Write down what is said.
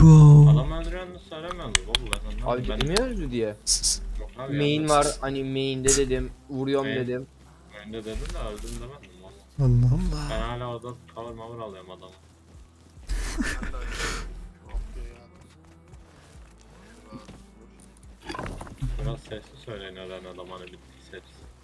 bro. Adam öldürenini söylemezdi valla. Abi dedim ya öldü diye. Yok abi Main yani. var hani main'de dedim. Vuruyorum Main. dedim. Önde dedim de öldüm demedim valla. Allah Allah. Ben hala orada cover mover alıyorum adamı. Biraz sesli söyleyin ölen adam hani bittiyse hepsi.